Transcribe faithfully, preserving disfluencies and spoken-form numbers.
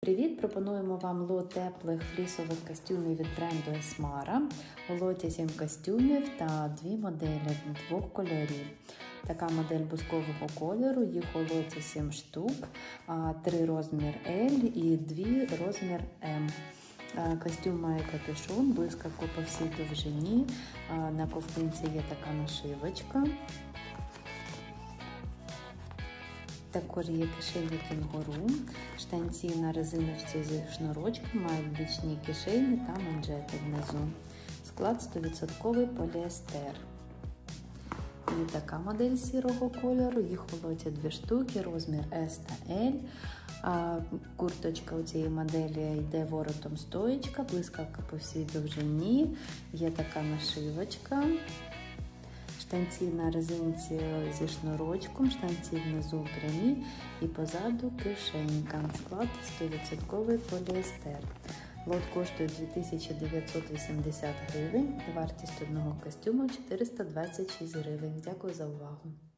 Привіт! Пропонуємо вам лот теплих флісових костюмів від бренду Esmara. У лоті сім костюмів та дві моделі двох кольорів. Така модель бускового кольору, їх у лоті сім штук, три розмір L і дві розмір М. Костюм має капюшон, блискавку по всій довжині, на ковтинці є така нашивочка. Також є кишені кенгуру, штанці на резиночці зі шнурочком, мають бічні кишені та манжети внизу. Склад сто відсотків поліестер. І така модель сірого кольору, їх у лоті дві штуки, розмір S та L. А курточка у цієї моделі йде воротом стоєчка, блискавка по всій довжині, є така нашивочка. Штанці на резинці зі шнурочком, штанці внизу прямі і позаду кишенька. Склад сто відсотків поліестер. Лот коштує дві тисячі дев'ятсот вісімдесят гривень, вартість одного костюму чотириста двадцять шість гривень. Дякую за увагу.